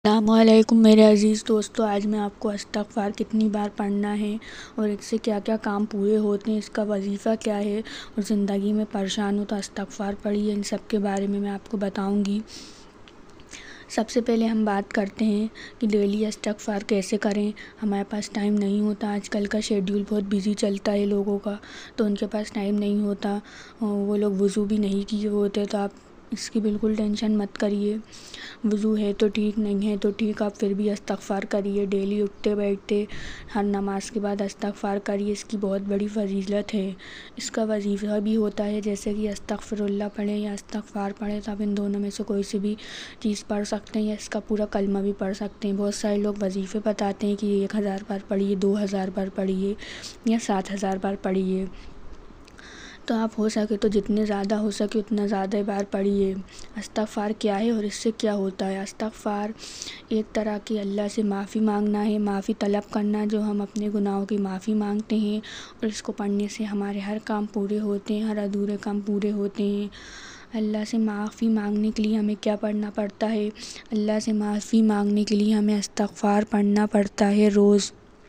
अस्सलामुअलैकुम मेरे अज़ीज़ दोस्तों, आज मैं आपको इस्तिग़फ़ार कितनी बार पढ़ना है और इससे क्या क्या काम पूरे होते हैं, इसका वजीफ़ा क्या है और ज़िंदगी में परेशान हो तो इस्तिग़फ़ार पढ़िए। इन सब के बारे में मैं आपको बताऊंगी। सबसे पहले हम बात करते हैं कि डेली इस्तिग़फ़ार कैसे करें। हमारे पास टाइम नहीं होता, आजकल का शेड्यूल बहुत बिज़ी चलता है लोगों का, तो उनके पास टाइम नहीं होता, वो लोग वज़ू भी नहीं किए होते। तो आप इसकी बिल्कुल टेंशन मत करिए। वज़ू है तो ठीक, नहीं है तो ठीक, आप फिर भी इस्तिग़फ़ार करिए। डेली उठते बैठते हर नमाज के बाद इस्तिग़फ़ार करिए, इसकी बहुत बड़ी फ़ज़ीलत है। इसका वजीफ़ा भी होता है, जैसे कि अस्तग़फ़िरुल्लाह पढ़ें या इस्तिग़फ़ार पढ़ें, तो आप इन दोनों में से कोई सी भी चीज़ पढ़ सकते हैं या इसका पूरा कलमा भी पढ़ सकते हैं। बहुत सारे लोग वजीफ़े बताते हैं कि 1000 बार पढ़िए, 2000 बार पढ़िए या 7000 बार पढ़िए। तो आप हो सके तो जितने ज़्यादा हो सके उतना ज़्यादा बार पढ़िए। इस्तिग़फ़ार क्या है और इससे क्या होता है? इस्तिग़फ़ार एक तरह की अल्लाह से माफ़ी मांगना है, माफ़ी तलब करना, जो हम अपने गुनाहों की माफ़ी मांगते हैं, और इसको पढ़ने से हमारे हर काम पूरे होते हैं, हर अधूरे काम पूरे होते हैं। अल्लाह से माफ़ी मांगने के लिए हमें क्या पढ़ना पड़ता है? अल्लाह से माफ़ी मांगने के लिए हमें इस्तिग़फ़ार पढ़ना पड़ता है रोज़।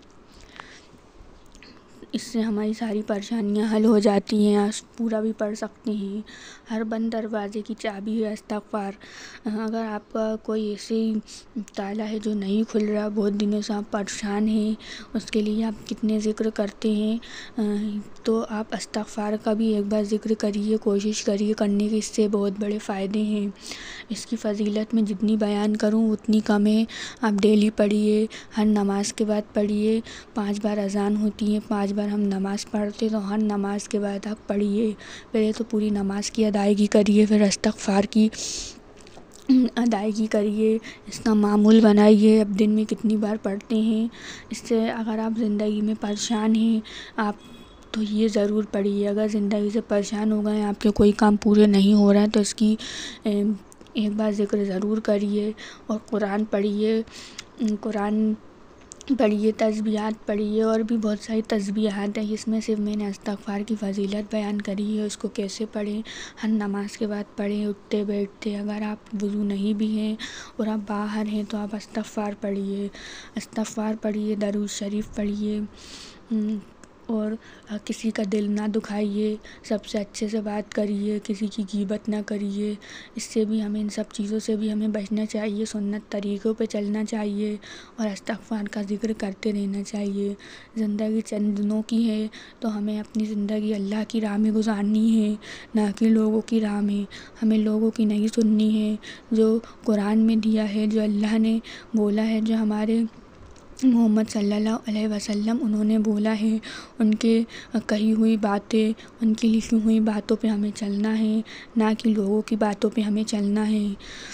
इससे हमारी सारी परेशानियां हल हो जाती हैं। आप पूरा भी पढ़ सकते हैं। हर बंद दरवाज़े की चाबी है इस्तिग़फ़ार। अगर आपका कोई ऐसे ताला है जो नहीं खुल रहा, बहुत दिनों से आप परेशान हैं, उसके लिए आप कितने ज़िक्र करते हैं, तो आप इस्तिग़फ़ार का भी एक बार ज़िक्र करिए, कोशिश करिए करने के। इससे बहुत बड़े फ़ायदे हैं। इसकी फ़ज़ीलत मैं जितनी बयान करूँ उतनी कम है। आप डेली पढ़िए, हर नमाज के बाद पढ़िए। 5 बार अज़ान होती है, 5 बार हम नमाज़ पढ़ते, तो हर नमाज के बाद आप पढ़िए। पहले तो पूरी नमाज की अदायगी करिए, फिर इस्तिग़फ़ार की अदायगी करिए। इसका मामूल बनाइए, अब दिन में कितनी बार पढ़ते हैं। इससे अगर आप ज़िंदगी में परेशान हैं आप, तो ये ज़रूर पढ़िए। अगर ज़िंदगी से परेशान हो गए, आपके कोई काम पूरे नहीं हो रहा है, तो इसकी एक बार ज़िक्र ज़रूर करिए। और कुरान पढ़िए, कुरान पढ़िए, तस्बीहात पढ़िए, और भी बहुत सारी तस्बीहात हैं। इसमें सिर्फ मैंने इस्तिग़फ़ार की फ़ज़ीलत बयान करी है। उसको कैसे पढ़ें, हर नमाज के बाद पढ़ें, उठते बैठते। अगर आप वज़ू नहीं भी हैं और आप बाहर हैं तो आप इस्तिग़फ़ार पढ़िए, इस्तिग़फ़ार पढ़िए, दरूद शरीफ पढ़िए, और किसी का दिल ना दुखाइए, सबसे अच्छे से बात करिए, किसी की ग़ीबत ना करिए। इससे भी हमें, इन सब चीज़ों से भी हमें बचना चाहिए। सुन्नत तरीक़ों पे चलना चाहिए और इस्तिग़फ़ार का ज़िक्र करते रहना चाहिए। ज़िंदगी चंद दिनों की है, तो हमें अपनी ज़िंदगी अल्लाह की राह में गुज़ारनी है, ना कि लोगों की राह में। हमें लोगों की नहीं सुननी है। जो कुरान में दिया है, जो अल्लाह ने बोला है, जो हमारे मोहम्मद सल्लल्लाहु अलैहि वसल्लम उन्होंने बोला है, उनके कही हुई बातें, उनकी लिखी हुई बातों पे हमें चलना है, ना कि लोगों की बातों पे हमें चलना है।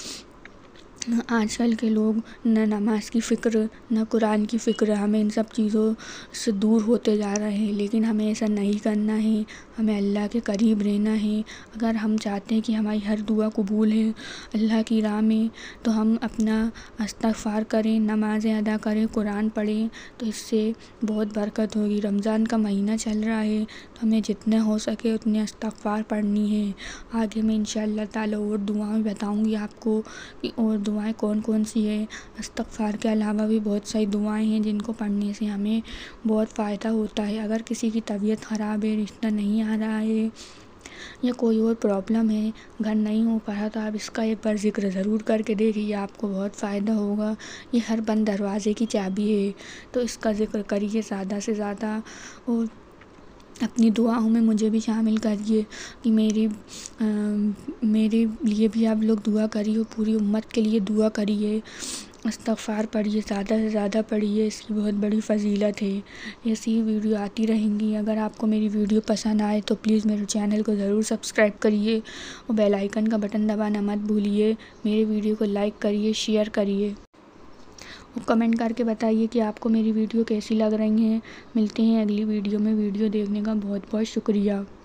आजकल के लोग न नमाज की फ़िक्र, न कुरान की फ़िक्र, हमें इन सब चीज़ों से दूर होते जा रहे हैं। लेकिन हमें ऐसा नहीं करना है, हमें अल्लाह के करीब रहना है। अगर हम चाहते हैं कि हमारी हर दुआ कबूल है अल्लाह की राह में, तो हम अपना इस्तिग़फ़ार करें, नमाज़ें अदा करें, कुरान पढ़ें, तो इससे बहुत बरकत होगी। रमज़ान का महीना चल रहा है, तो हमें जितने हो सके उतने इस्तिग़फ़ार पढ़नी है। आगे मैं इंशाअल्लाह ताला और दुआएं बताऊँगी आपको कि और दुआएं कौन कौन सी है। इस्तिग़फ़ार के अलावा भी बहुत सारी दुआएं हैं जिनको पढ़ने से हमें बहुत फ़ायदा होता है। अगर किसी की तबीयत ख़राब है, रिश्ता नहीं आ रहा है, या कोई और प्रॉब्लम है, घर नहीं हो पा रहा, तो आप इसका एक बार ज़िक्र ज़रूर करके देखिए, आपको बहुत फ़ायदा होगा। ये हर बंद दरवाज़े की चाबी है, तो इसका ज़िक्र करिए ज़्यादा से ज़्यादा, और अपनी दुआओं में मुझे भी शामिल करिए कि मेरे लिए भी आप लोग दुआ करिए, पूरी उम्मत के लिए दुआ करिए। इस्तिग़फ़ार पढ़िए, ज़्यादा से ज़्यादा पढ़िए, इसकी बहुत बड़ी फ़ज़ीलत है। ऐसी ही वीडियो आती रहेंगी। अगर आपको मेरी वीडियो पसंद आए तो प्लीज़ मेरे चैनल को ज़रूर सब्सक्राइब करिए और बेल आइकन का बटन दबाना मत भूलिए। मेरे वीडियो को लाइक करिए, शेयर करिए और कमेंट करके बताइए कि आपको मेरी वीडियो कैसी लग रही हैं। मिलते हैं अगली वीडियो में। वीडियो देखने का बहुत बहुत शुक्रिया।